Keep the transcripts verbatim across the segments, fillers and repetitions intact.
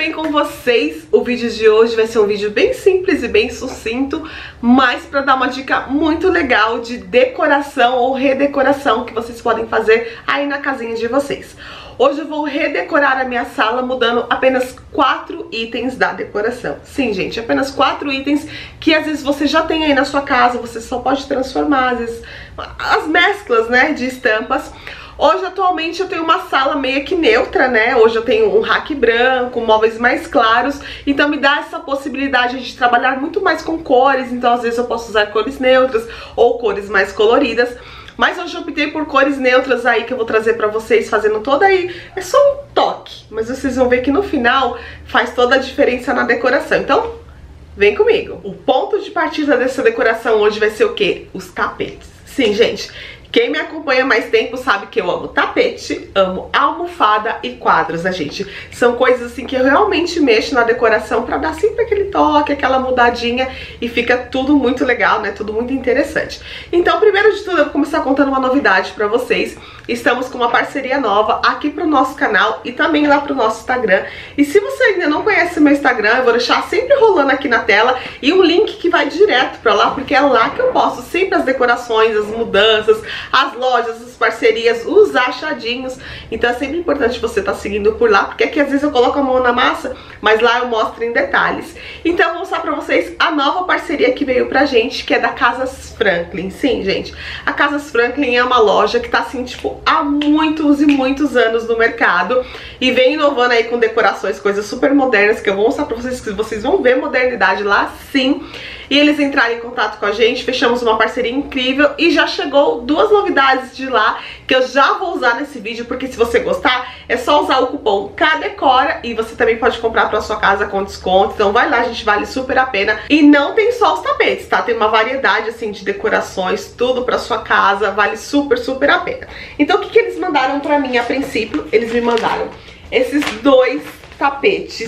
bem com vocês? O vídeo de hoje vai ser um vídeo bem simples e bem sucinto, mas para dar uma dica muito legal de decoração ou redecoração que vocês podem fazer aí na casinha de vocês. Hoje eu vou redecorar a minha sala mudando apenas quatro itens da decoração. Sim, gente, apenas quatro itens que às vezes você já tem aí na sua casa, você só pode transformar, às vezes, as mesclas, né, de estampas. Hoje, atualmente, eu tenho uma sala meio que neutra, né? Hoje eu tenho um rack branco, móveis mais claros, então me dá essa possibilidade de trabalhar muito mais com cores, então às vezes eu posso usar cores neutras ou cores mais coloridas. Mas hoje eu optei por cores neutras aí que eu vou trazer pra vocês, fazendo toda aí, é só um toque, mas vocês vão ver que no final faz toda a diferença na decoração. Então, vem comigo. O ponto de partida dessa decoração hoje vai ser o quê? Os tapetes. Sim, gente, quem me acompanha há mais tempo sabe que eu amo tapete, amo almofada e quadros, né, gente? São coisas assim que eu realmente mexo na decoração pra dar sempre aquele toque, aquela mudadinha e fica tudo muito legal, né? Tudo muito interessante. Então, primeiro de tudo, eu vou começar contando uma novidade pra vocês. Estamos com uma parceria nova aqui pro nosso canal e também lá pro nosso Instagram. E se você ainda não conhece o meu Instagram, eu vou deixar sempre rolando aqui na tela e um link que vai direto pra lá, porque é lá que eu posto sempre as decorações, as mudanças, as lojas, as parcerias, os achadinhos. Então é sempre importante você estar tá seguindo por lá, porque aqui às vezes eu coloco a mão na massa, mas lá eu mostro em detalhes. Então eu vou mostrar pra vocês a nova parceria que veio pra gente, que é da Casas Franklin. Sim, gente, a Casas Franklin é uma loja que tá assim, tipo, há muitos e muitos anos no mercado e vem inovando aí com decorações, coisas super modernas, que eu vou mostrar pra vocês, que vocês vão ver modernidade lá sim. E eles entraram em contato com a gente, fechamos uma parceria incrível e já chegou duas novidades de lá que eu já vou usar nesse vídeo, porque se você gostar, é só usar o cupom CADECORA e você também pode comprar pra sua casa com desconto. Então vai lá, gente, vale super a pena. E não tem só os tapetes, tá? Tem uma variedade, assim, de decorações, tudo pra sua casa, vale super, super a pena. Então o que que eles mandaram pra mim a princípio? Eles me mandaram esses dois tapetes.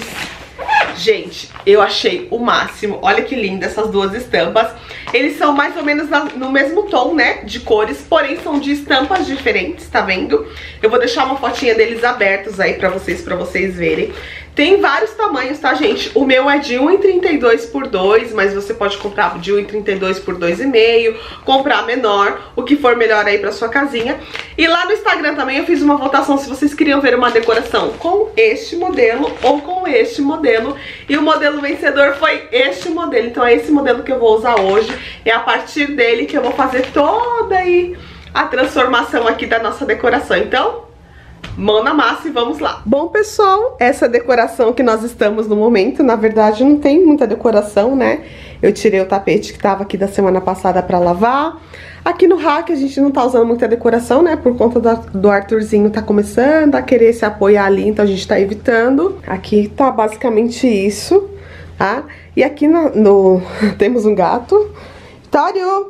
Gente, eu achei o máximo. Olha que linda essas duas estampas. Eles são mais ou menos na, no mesmo tom, né, de cores, porém são de estampas diferentes, tá vendo? Eu vou deixar uma fotinha deles abertos aí pra vocês, pra vocês verem. Tem vários tamanhos, tá, gente? O meu é de um e trinta e dois por dois, mas você pode comprar de um e trinta e dois por dois e meio, comprar menor, o que for melhor aí pra sua casinha. E lá no Instagram também eu fiz uma votação se vocês queriam ver uma decoração com este modelo ou com este modelo. E o modelo vencedor foi este modelo, então é esse modelo que eu vou usar hoje. É a partir dele que eu vou fazer toda aí a transformação aqui da nossa decoração. Então, mão na massa e vamos lá. Bom, pessoal, essa decoração que nós estamos no momento, na verdade não tem muita decoração, né? Eu tirei o tapete que tava aqui da semana passada pra lavar. Aqui no rack a gente não tá usando muita decoração, né? Por conta do, do Arthurzinho tá começando a querer se apoiar ali, então a gente tá evitando. Aqui tá basicamente isso, tá? E aqui no, no temos um gato. Tário!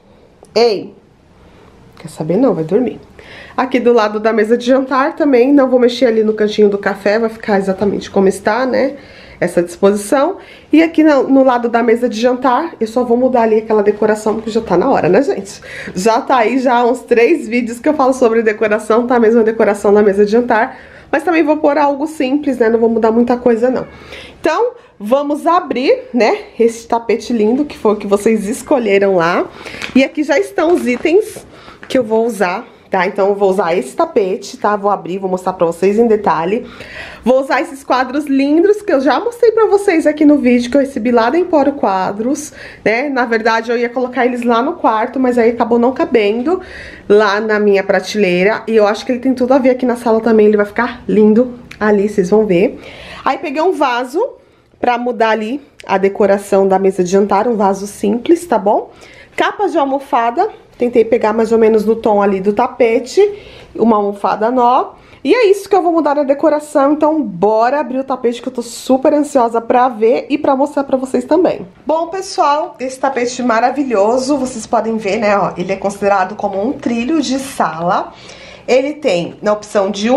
Ei! Quer saber? Não, vai dormir. Aqui do lado da mesa de jantar também, não vou mexer ali no cantinho do café, vai ficar exatamente como está, né? Essa disposição. E aqui no, no lado da mesa de jantar, eu só vou mudar ali aquela decoração, porque já tá na hora, né, gente? Já tá aí já uns três vídeos que eu falo sobre decoração, tá a mesma decoração da mesa de jantar. Mas também vou pôr algo simples, né? Não vou mudar muita coisa, não. Então, vamos abrir, né? Esse tapete lindo, que foi o que vocês escolheram lá. E aqui já estão os itens que eu vou usar, tá? Então eu vou usar esse tapete, tá? Vou abrir, vou mostrar pra vocês em detalhe. Vou usar esses quadros lindos que eu já mostrei pra vocês aqui no vídeo, que eu recebi lá da Empório Quadros, né? Na verdade eu ia colocar eles lá no quarto, mas aí acabou não cabendo lá na minha prateleira. E eu acho que ele tem tudo a ver aqui na sala também, ele vai ficar lindo ali, vocês vão ver. Aí peguei um vaso pra mudar ali a decoração da mesa de jantar, um vaso simples, tá bom? Capas de almofada. Tentei pegar mais ou menos no tom ali do tapete, uma almofada nó. E é isso que eu vou mudar na decoração, então bora abrir o tapete que eu tô super ansiosa pra ver e pra mostrar pra vocês também. Bom, pessoal, esse tapete maravilhoso, vocês podem ver, né, ó, ele é considerado como um trilho de sala. Ele tem na opção de um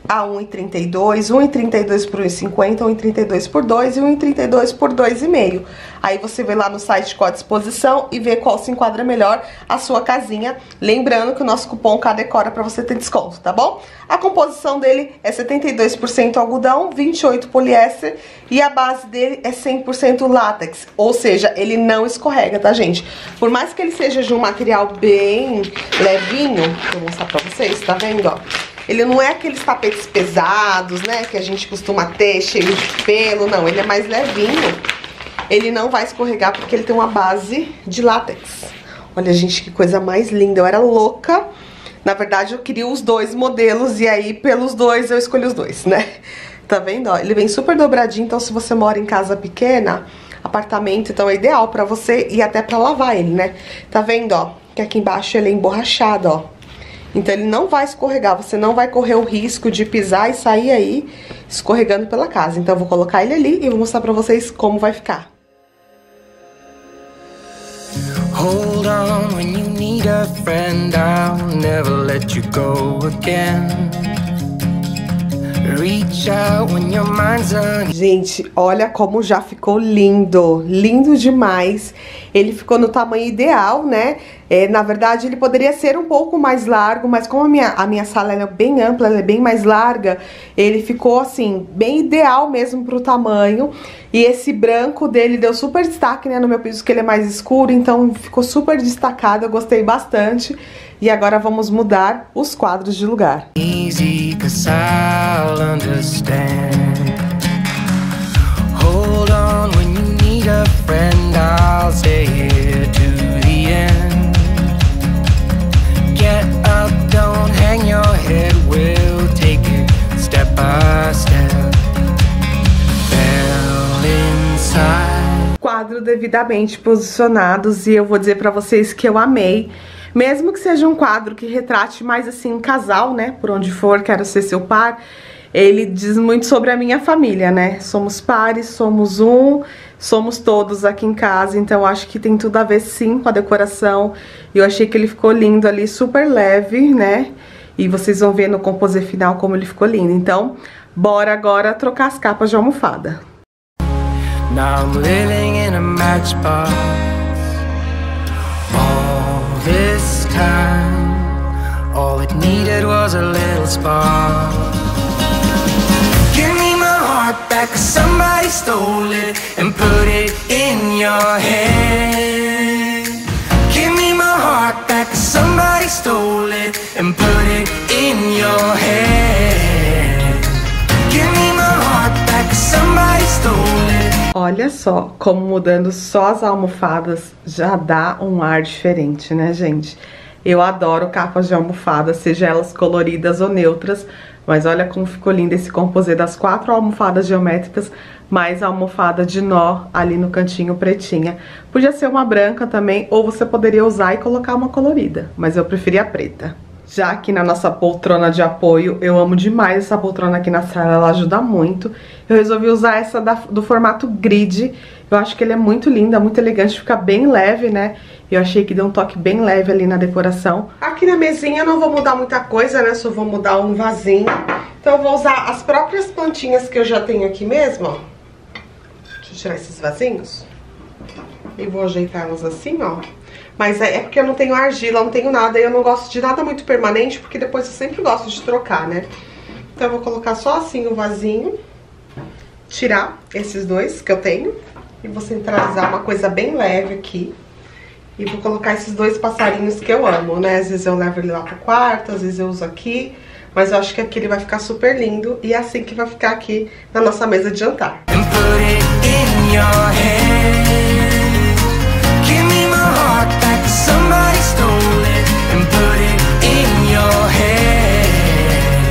a um e trinta e dois, um e trinta e dois por um e cinquenta, um e trinta e dois por dois e um e trinta e dois por dois e meio. Aí você vê lá no site qual a disposição e vê qual se enquadra melhor a sua casinha. Lembrando que o nosso cupom CADECORA para você ter desconto, tá bom? A composição dele é setenta e dois por cento algodão, vinte e oito por cento poliéster e a base dele é cem por cento látex, ou seja, ele não escorrega, tá, gente? Por mais que ele seja de um material bem levinho, vou mostrar pra vocês, tá vendo, ó? Ele não é aqueles tapetes pesados, né, que a gente costuma ter, cheio de pelo, não. Ele é mais levinho. Ele não vai escorregar porque ele tem uma base de látex. Olha, gente, que coisa mais linda. Eu era louca. Na verdade, eu queria os dois modelos e aí, pelos dois, eu escolhi os dois, né? Tá vendo, ó? Ele vem super dobradinho, então se você mora em casa pequena, apartamento, então é ideal pra você e até pra lavar ele, né? Tá vendo, ó? Que aqui embaixo ele é emborrachado, ó. Então ele não vai escorregar, você não vai correr o risco de pisar e sair aí escorregando pela casa. Então eu vou colocar ele ali e vou mostrar pra vocês como vai ficar. Hold on when you need a friend, I'll never let you go again. Reach out when your mind's on... Gente, olha como já ficou lindo, lindo demais. Ele ficou no tamanho ideal, né? É, na verdade, ele poderia ser um pouco mais largo, mas como a minha, a minha sala ela é bem ampla, ela é bem mais larga, ele ficou, assim, bem ideal mesmo pro tamanho. E esse branco dele deu super destaque, né, no meu piso, que ele é mais escuro, então ficou super destacado, eu gostei bastante. E agora vamos mudar os quadros de lugar. Easy, 'cause I'll understand. Hold on when you need a friend, I'll stay here to the end. Get up, don't hang your head, we'll take it step by step. Fell inside. Quadro devidamente posicionados e eu vou dizer pra vocês que eu amei. Mesmo que seja um quadro que retrate mais assim um casal, né, por onde for, quero ser seu par, ele diz muito sobre a minha família, né? Somos pares, somos um, somos todos aqui em casa, então acho que tem tudo a ver sim com a decoração. E eu achei que ele ficou lindo ali, super leve, né? E vocês vão ver no composê final como ele ficou lindo. Então, bora agora trocar as capas de almofada. Now I'm living in a matchbox. This time, all it needed was a little spark. Give me my heart back, 'cause somebody stole it and put it in your head. Give me my heart back, 'cause somebody stole it and put it in your head. Give me my heart back, 'cause somebody stole it. Olha só como mudando só as almofadas já dá um ar diferente, né, gente? Eu adoro capas de almofada, seja elas coloridas ou neutras, mas olha como ficou lindo esse composê das quatro almofadas geométricas, mais a almofada de nó ali no cantinho pretinha. Podia ser uma branca também, ou você poderia usar e colocar uma colorida, mas eu preferi a preta. Já aqui na nossa poltrona de apoio, eu amo demais essa poltrona aqui na sala, ela ajuda muito. Eu resolvi usar essa da, do formato grid, eu acho que ele é muito linda, muito elegante, fica bem leve, né? Eu achei que deu um toque bem leve ali na decoração. Aqui na mesinha eu não vou mudar muita coisa, né? Só vou mudar um vasinho. Então eu vou usar as próprias plantinhas que eu já tenho aqui mesmo, ó. Deixa eu tirar esses vasinhos. E vou ajeitá-los assim, ó. Mas é porque eu não tenho argila, não tenho nada, e eu não gosto de nada muito permanente, porque depois eu sempre gosto de trocar, né? Então eu vou colocar só assim o vasinho, tirar esses dois que eu tenho, e vou centralizar uma coisa bem leve aqui. E vou colocar esses dois passarinhos que eu amo, né? Às vezes eu levo ele lá pro quarto, às vezes eu uso aqui, mas eu acho que aqui ele vai ficar super lindo, e é assim que vai ficar aqui na nossa mesa de jantar. Somebody stole it and put it in your head.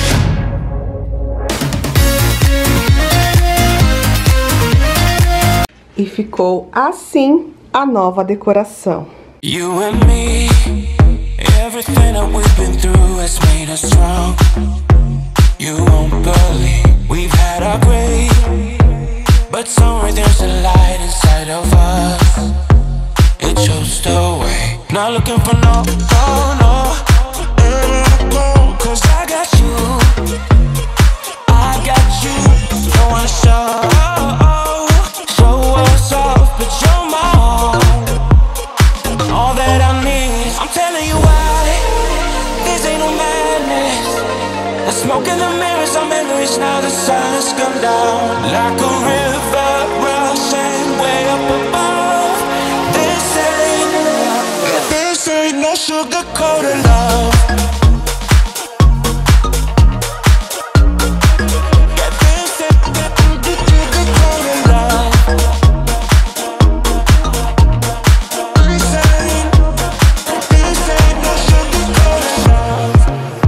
E ficou assim a nova decoração. You and me, everything that we've been through has made us strong. You won't believe we've had our gray, but somewhere there's a light inside of us. It chose the way. Not looking for no, no, no. Cause I got you. down like a river rushing way up above. This ain't, this ain't no sugar-coated love. Yeah, this ain't sugar-coated love. This ain't, this ain't no sugar-coated love.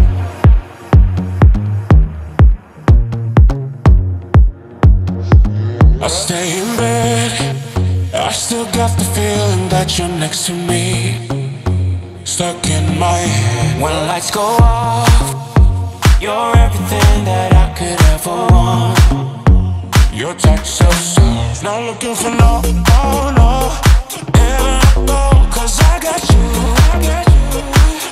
I stay in bed, I still got the feeling that you're next to me, stuck in my head. When lights go off, you're everything that I could ever want. Your touch so soft, not looking for no, oh no. Never go, cause I got you, I got you,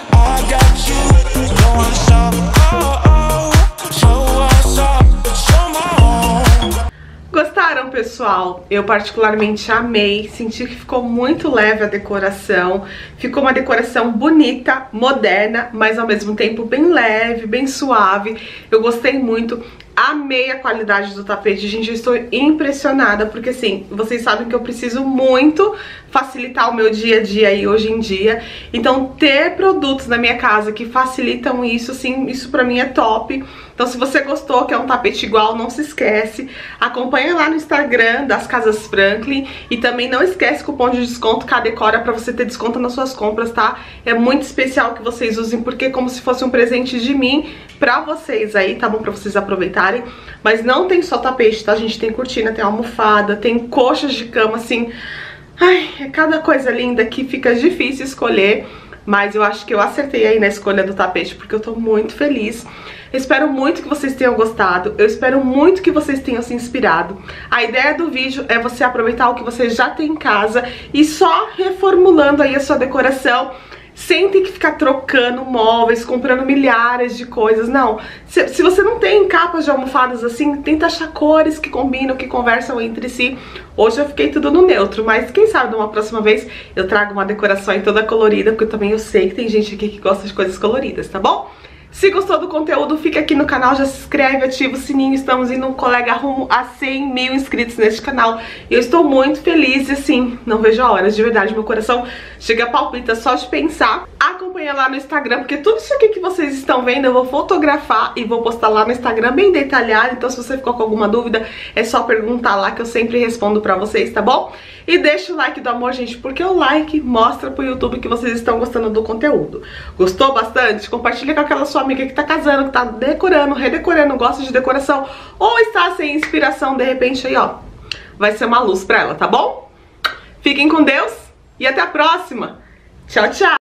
I got you. No one stop, oh oh, show us up, show my home. Gostaram, pessoal? Eu particularmente amei, senti que ficou muito leve a decoração, ficou uma decoração bonita, moderna, mas ao mesmo tempo bem leve, bem suave. Eu gostei muito, amei a qualidade do tapete, gente, eu estou impressionada, porque assim, vocês sabem que eu preciso muito facilitar o meu dia a dia aí hoje em dia, então ter produtos na minha casa que facilitam isso, assim, isso pra mim é top. Então se você gostou, que é um tapete igual, não se esquece, acompanha lá no Instagram das Casas Franklin e também não esquece o cupom de desconto Cadecora pra você ter desconto nas suas compras, tá? É muito especial que vocês usem, porque é como se fosse um presente de mim pra vocês aí, tá bom? Pra vocês aproveitarem. Mas não tem só tapete, tá? A gente tem cortina, tem almofada, tem coxas de cama, assim. Ai, é cada coisa linda que fica difícil escolher, mas eu acho que eu acertei aí na escolha do tapete, porque eu tô muito feliz. Eu espero muito que vocês tenham gostado, eu espero muito que vocês tenham se inspirado. A ideia do vídeo é você aproveitar o que você já tem em casa e só reformulando aí a sua decoração, sem ter que ficar trocando móveis, comprando milhares de coisas, não. Se, se você não tem capas de almofadas assim, tenta achar cores que combinam, que conversam entre si. Hoje eu fiquei tudo no neutro, mas quem sabe numa próxima vez eu trago uma decoração aí toda colorida, porque também eu sei que tem gente aqui que gosta de coisas coloridas, tá bom? Se gostou do conteúdo, fica aqui no canal, já se inscreve, ativa o sininho. Estamos indo um colega rumo a cem mil inscritos neste canal. E eu estou muito feliz e assim, não vejo a hora, de verdade, meu coração chega a palpita só de pensar. Acompanha lá no Instagram, porque tudo isso aqui que vocês estão vendo eu vou fotografar e vou postar lá no Instagram bem detalhado. Então se você ficou com alguma dúvida, é só perguntar lá que eu sempre respondo pra vocês, tá bom? E deixa o like do amor, gente, porque o like mostra pro YouTube que vocês estão gostando do conteúdo. Gostou bastante? Compartilha com aquela sua amiga que tá casando, que tá decorando, redecorando, gosta de decoração ou está sem inspiração, de repente aí, ó, vai ser uma luz pra ela, tá bom? Fiquem com Deus e até a próxima. Tchau, tchau!